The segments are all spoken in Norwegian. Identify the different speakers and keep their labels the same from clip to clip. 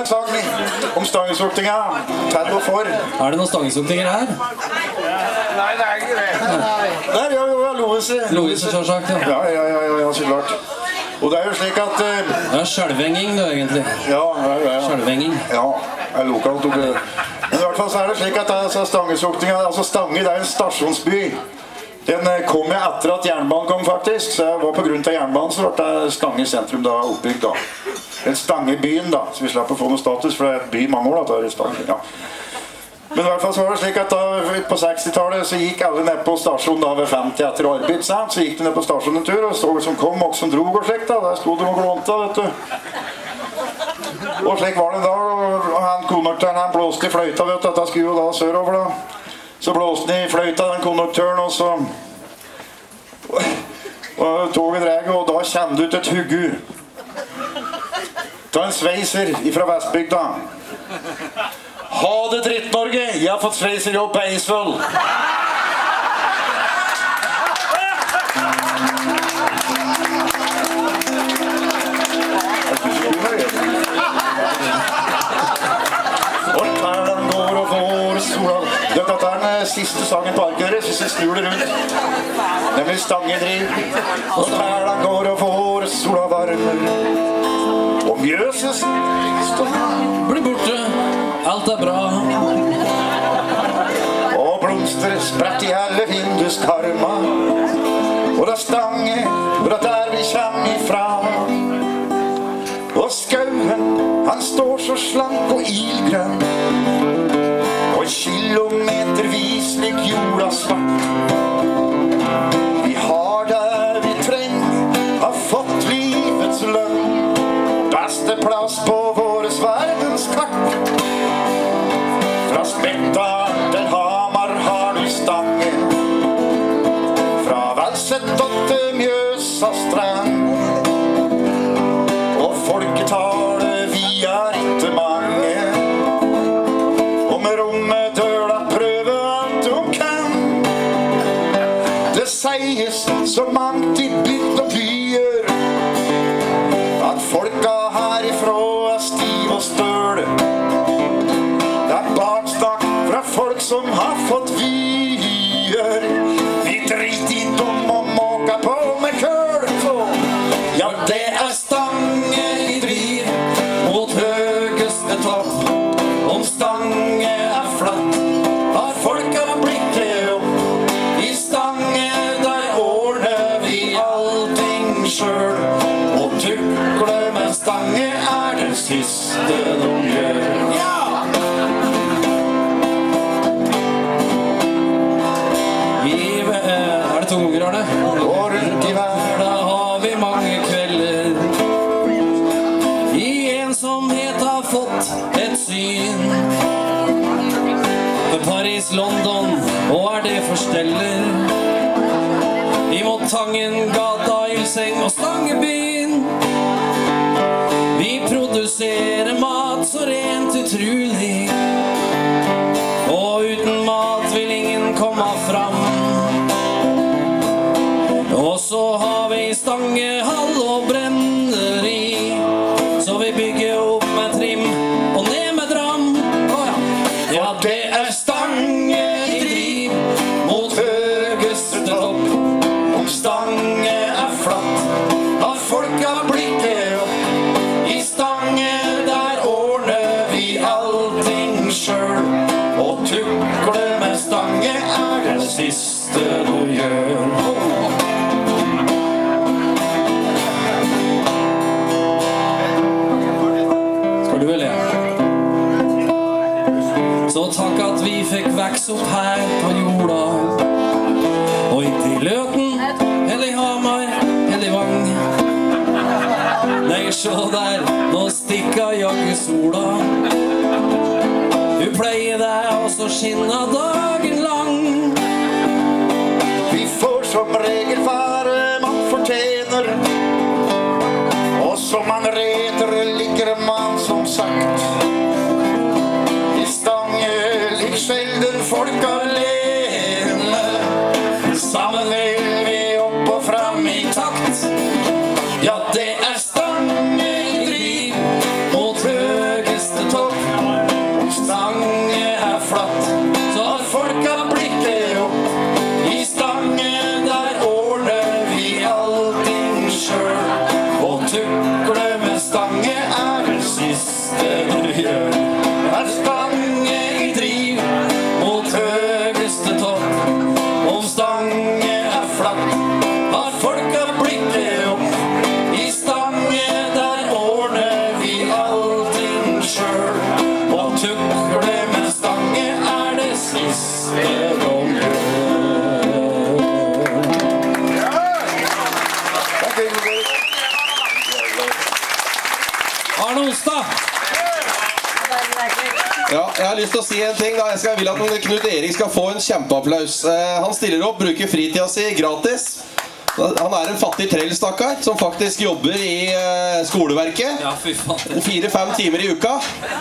Speaker 1: en sang om stangesuktinga. Tell og for.
Speaker 2: Det noen stangesuktinger her?
Speaker 3: Nei, det ikke det.
Speaker 1: Der, ja, Lovise.
Speaker 2: Lovise, selvsagt, ja.
Speaker 1: Ja, så klart. Og det jo slik at...
Speaker 2: Det skjelvenging, det, egentlig.
Speaker 1: Ja.
Speaker 2: Skjelvenging.
Speaker 1: Ja, lokalt. Men i hvert fall så det slik at stangesuktinga, altså Stange, det en stasjonsby. Den kom jeg etter at jernbanen kom, faktisk. Så jeg var på grunn av jernbanen, så ble Stange sentrum da oppbygd, da. En Stangebyen, da. Så vi slapp å få noe status, for det et by i mange år, da. Det Stange, ja. Men i hvert fall så var det slik at da, på 60-tallet, så gikk alle ned på stasjonen da ved 50 etter arbeid, sant? Så gikk de ned på stasjonen en tur, og så som kom, og som drog og slik, da. Der stod de og glånte, vet du. Og slik var det da, og han konduktøren, han blåste i fløyta, vet du, at jeg skulle jo da sørover, da. Så blåste han i fløyta, den konduktøren, og så... Og toget dreg, og da kjente du ut et huggu. Ta en sveiser ifra Vestbygda. Ha det, Dritt-Norge! Jeg har fått sveiserjobb på Eidsvoll! Dette den siste sangen på arket deres, hvis jeg snur det rundt. Nemlig Stange driv. Og perlen går og får sola varmer. Og mjøses
Speaker 2: blir borte, alt bra.
Speaker 1: Og blomster spredt i alle vinduskarma. Og det Stange, og det der vi kommer ifra. Og skauen, han står så slank og ilgrønn. Og kilometervis lik jorda svart. Vi har det vi trenger, har fått livets lønn. Beste plass på våres verdenskart. Fra Spetta til Hamar har du Stange. Fra Velset til Mjøsa strand. Og folketallet vi ikke mange. Og med rommetøla prøve alt du kan. Det sies så mangt i bygd og byer at folka herifra stiv og støl. Det baksnakk fra folk som har fått vyer. Vi driter i dem og måker på med køl. Ja, det Stange i driv mot høyeste topp. Om Stange flatt, har folka blikket opp. I Stange der ordner vi allting sjøl. Og tukle med Stange det siste de gjør. Ja! Det 2 ganger, Arne? Og rundt i verden har vi mange kvelder. I ensomhet har fått et syn. For Paris, London, og det forsteller. Imot Tangen, Gata, Ilseng og Stangebyen. Vi produserer mat så rent utrolig. Og uten mat vil ingen komme fram. Og så har vi Stangehall og brenneri. Så vi bygger opp med trim og ned med dram. Ja, det Stange i driv mot høyeste topp. Om Stange flatt, har folka blikket opp. I Stange der ordner vi allting sjøl. Og tukle med Stange det siste du gjør. Så takk at vi fikk vekse opp her på jorda. Og ikke i Løten, eller i Hamar, eller i Vang. Nei, se der, nå stikker jaggu sola. Du pleier deg, og så skinner dagen lang. Vi får som regel være man fortjener. Og som man reter ligger man som sagt. Sjelden folk alene. Sammen vil vi opp og fram i takt. Ja, det Stange i driv mot høyeste
Speaker 2: Arne Ostad!
Speaker 4: Ja, jeg har lyst til å si en ting da. Jeg vil at Knut Erik skal få en kjempeapplaus. Han stiller opp, bruker fritida si gratis. Han en fattig trellstakkar som faktisk jobber i skoleverket.
Speaker 2: Ja, fy faen.
Speaker 4: 4-5 timer i uka.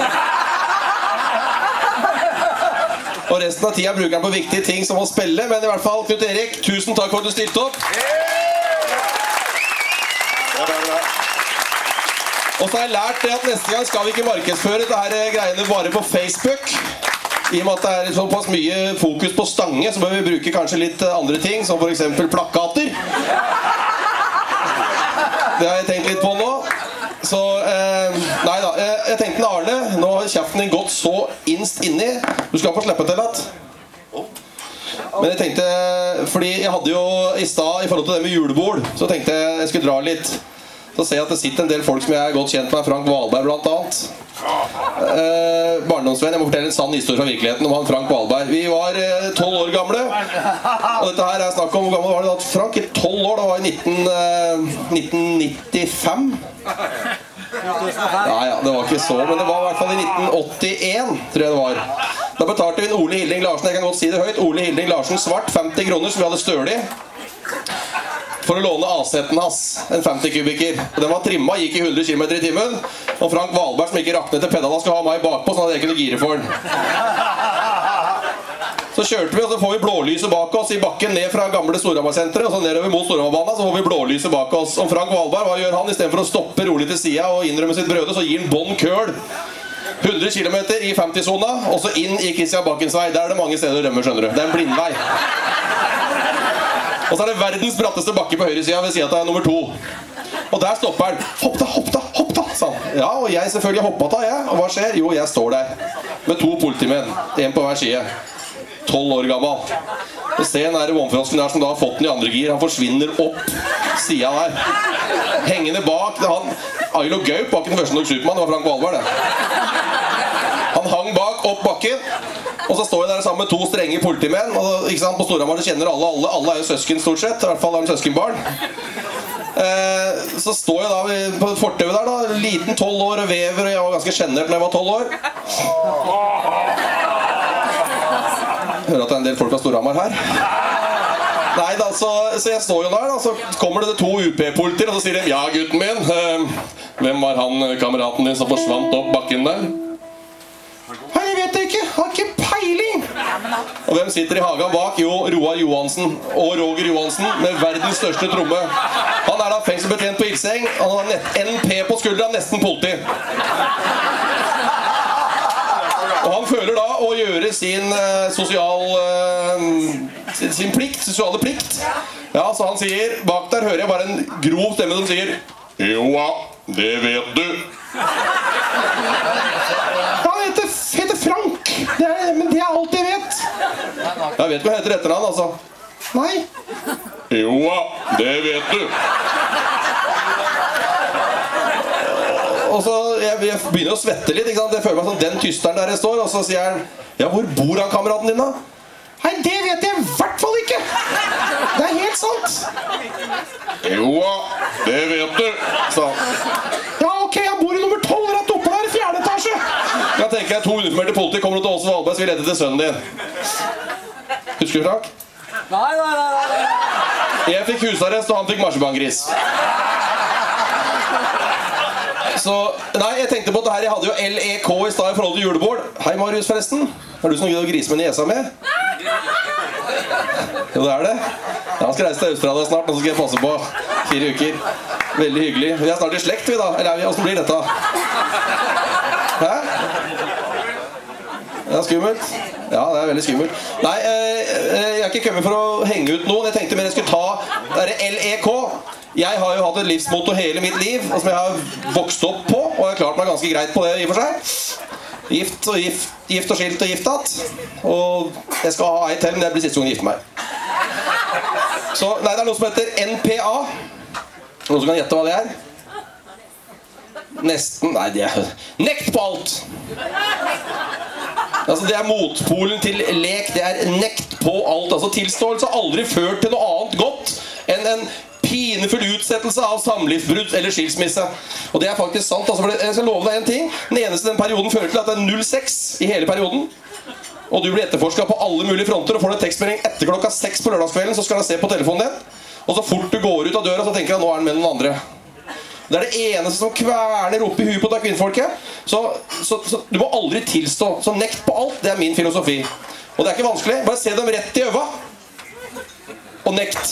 Speaker 4: Og resten av tida bruker han på viktige ting som å spille. Men i hvert fall, Knut Erik, tusen takk for at du stilte opp. Og så har jeg lært det at neste gang skal vi ikke markedsføre dette her greiene bare på Facebook. I og med at det såpass mye fokus på stange, så bør vi bruke kanskje litt andre ting, som for eksempel plakater. Det har jeg tenkt litt på nå. Så, nei da, jeg tenkte Arne, nå har kjeften din gått så innst inni. Du skal få slippe til at. Men jeg tenkte, fordi jeg hadde jo i stad, i forhold til det med julebord, så tenkte jeg skulle dra litt. Så ser jeg at det sitter en del folk som jeg godt kjent med, Frank Valberg blant annet. Barndomsvenn, jeg må fortelle en sann historie fra virkeligheten om han Frank Valberg. Vi var 12 år gamle, og dette her snakk om hvor gammel var det da? Frank, 12 år, det var i 1995. Ja, det var ikke så, men det var i hvert fall i 1981, tror jeg det var. Da betalte vi en Ole Hilding Larsen, jeg kan godt si det høyt, Ole Hilding Larsen svart, 50 kroner som vi hadde stølig, for å låne A-setten hans, en 50 kubikker. Den var trimma, gikk i 100 km i timen, og Frank Valberg som ikke raknet til pedalen skulle ha meg bakpå, sånn at jeg kunne gire for den. Så kjørte vi, og så får vi blålyset bak oss i bakken ned fra gamle Storhamar-senteret, og så nedover mot Storhamar-banen, så får vi blålyset bak oss. Og Frank Valberg, hva gjør han? I stedet for å stoppe rolig til siden og innrømme sitt brøde, så gir han bånd køl. 100 km i 50-zona, og så inn i Kristian Bakkens vei. Der det mange steder å rømme, skjønner du. Det en blindvei. Og så det verdens bratteste bakke på høyre siden ved siden av nummer 2. Og der stopper han. Hopp da, hopp da, hopp da, sa han. Ja, og jeg selvfølgelig hoppet da, jeg. Og hva skjer? Jo, jeg står der. Med 2 politimenn. En på hver side. 12 år gammel. Og se den der vannfrosken der som da har fått den i andre gir. Han forsvinner opp siden der. Hengende bak. Det han Ailo Gaup bak den første nok Superman. Det var Frank Valberg, det. Han hang bak, opp bakken. Og så står jeg der sammen med 2 strenge politimenn. Og ikke sant, på Storhamar så kjenner alle jo søsken stort sett. I hvert fall har en søskenbarn. Så står jeg da på fortauet der da, liten 12 år og vever, og jeg var ganske genert når jeg var 12 år. Hører at det en del folk fra Storhamar her. Nei da, så jeg står jo der da, så kommer det 2 UP-politier, og så sier de, ja gutten min, hvem var han kameraten din som forsvant opp bakken der? Nei, jeg vet det ikke, jeg har ikke peiling. Og hvem sitter i hagen bak? Jo, Roar Johansen og Roger Johansen med verdens største tromme. Han da fengselbetjent på Ilseng, han har NP på skuldra, nesten politi. Og han føler da å gjøre sin sosiale plikt. Ja, så han sier, bak der hører jeg bare en grov stemme som sier, joa, det vet du. Han heter Frank, men det alt jeg vet. Jeg vet hva han heter etter han, altså. Nei. Joa, det vet du. Og så jeg begynner å svette litt, ikke sant? Jeg føler meg som den tysteren der jeg står, og så sier han, ja, hvor bor han kameraten din da? Nei, det vet jeg i hvert fall ikke. Det helt sant. Joa, det vet du, sa han. Ja, ok, jeg bor i nummer 12, rett oppe der i 4. etasje. Jeg tenker 2 uniformerte politi kommer til Åse Valberg, så vi redder til sønnen din. Husker du, Frank?
Speaker 3: Nei.
Speaker 4: Jeg fikk husarrest, og han fikk marsjebangris. Så, nei, jeg tenkte på det her, jeg hadde jo LEK i stad i forhold til julebord. Hei Marius forresten, har du som gidder å grise med niesa med? Jo, det det. Ja, han skal reise til Australia snart, og så skal jeg passe på 4 uker. Veldig hyggelig. Vi snart i slekt, vi da. Eller hvordan blir dette? Hæ? Det skummelt. Ja, det veldig skummelt. Nei, jeg ikke kommet for å henge ut noen. Jeg tenkte mer jeg skulle ta det LEK. Jeg har jo hatt et livsmotto hele mitt liv, som jeg har vokst opp på, og jeg har klart meg ganske greit på det i og for seg. Gift og skilt og giftat. Og jeg skal ha ei til, men det blir siste gang jeg gifter meg. Så, nei, det noe som heter NPA. Noen som kan gjette hva det Nesten, nei, det nekt på alt. Altså, det motpolen til lek, det nekt på alt. Altså, tilståelse har aldri ført til noe annet godt enn en pinefull utsettelse av samlivsbrudd eller skilsmisse. Og det er faktisk sant, altså, for jeg skal love deg en ting. Den eneste den perioden fører til at det er 0,6 i hele perioden. Og du blir etterforsket på alle mulige fronter, og får du en tekstmelding etter klokka 6 på lørdagskvelden, så skal du se på telefonen din. Og så fort du går ut av døra, så tenker jeg, nå er den med noen andre. Det er det eneste som kverner opp i huet på deg kvinnfolket. Så du må aldri tilstå. Så nekt på alt, det er min filosofi. Og det er ikke vanskelig. Bare se dem rett i øva. Og nekt.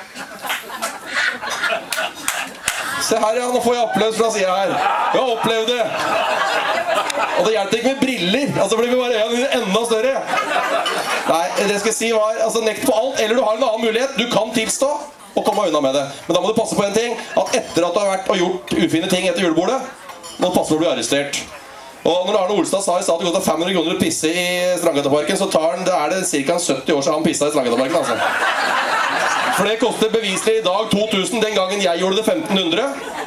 Speaker 4: Se her, ja, nå får jeg applaus fra siden her. Jeg har opplevd det. Og det hjelper ikke med briller, altså for det vil være øynene enda større. Nei, det jeg skal si var, altså nekt på alt, eller du har en annen mulighet. Du kan tilstå og komme unna med det. Men da må du passe på en ting, at etter at du har vært og gjort ufine ting etter julebordet, må du passe på å bli arrestert. Og når Arne Olstad sa i stad at det går til 500 kroner å pisse i Strandgateparken, så er det ca. 70 år siden han pisset i Strandgateparken, altså. For det koster beviselig i dag 2000, den gangen jeg gjorde det 1500.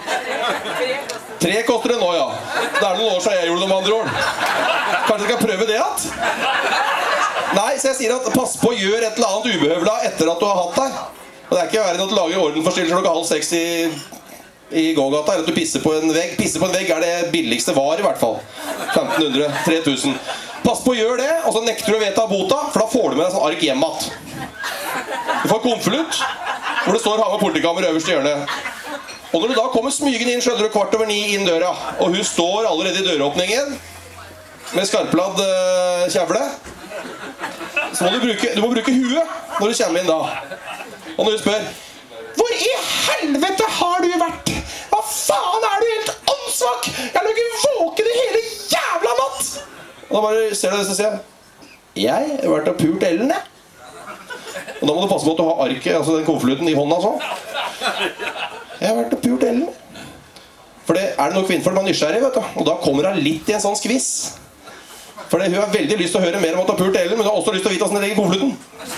Speaker 4: 3 koster det nå, ja. Det er noen år siden jeg gjorde det, med andre ord. Kanskje jeg skal prøve det, at? Nei, så jeg sier at pass på å gjøre et eller annet ubehøvla etter at du har hatt deg. Og det er ikke verre enn at du lager ordenforstyrrelser klokka 5:30 i gågata, eller at du pisser på en vegg. Pisser på en vegg er det billigste var, i hvert fall. 1500, 3000. Pass på å gjøre det, og så nekter du å vedta bota, for da får du med deg sånn ark hjem att. Du får konvolutt, hvor det står Hamar politikammer øverst i hjørnet. Og når du da kommer smygen inn, skjønner du 8:15 inn døra, og hun står allerede i døråpningen, med skarpladd kjevle, så må du må bruke huet når du kommer inn da. Og når du spør, hvor i helvete har du vært? Hva faen er du helt åndssvak? Jeg har ikke våken i hele jævla natt! Og da bare ser du det, så sier jeg har vært og pult Ellen, jeg. Og da må du passe på at du har arket, altså den konvolutten i hånda sånn. Jeg har vært og pult Ellen. For det er det noen kvinnfolk som er nysgjerrig, vet du. Og da kommer hun litt i en sånn skviss. For hun har veldig lyst til å høre mer om at du har pult Ellen, men hun har også lyst til å vite hvordan det ligger i konvolutten.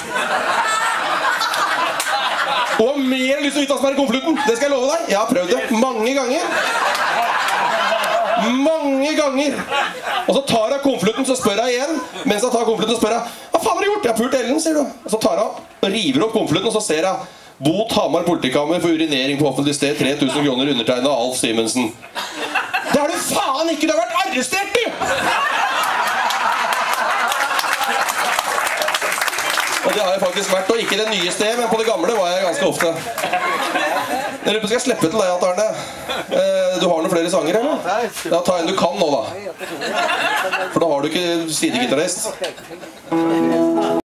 Speaker 4: Og har mer lyst til å vite hva som er i konvolutten. Det skal jeg love deg. Jeg har prøvd det mange ganger. Mange ganger. Og så tar jeg konvolutten, så spør jeg igjen. Mens jeg tar konvolutten, så spør jeg, hva faen har du gjort? Jeg har pult Ellen, sier du. Og så tar jeg og river opp konvolutten, og så ser jeg, bot Hamar politikammer for urinering på offentlig sted, 3000 kroner undertegnet av Alf Simensen. Det har du faen ikke, du har vært arrestert, du! Og det har jeg faktisk vært, og ikke det nye stedet, men på det gamle var jeg ganske ofte. Jeg lurer på, skal jeg slippe til deg, Arne? Du har noen flere sanger, eller? Ja, ta en du kan nå, da. For da har du ikke sidegitarist.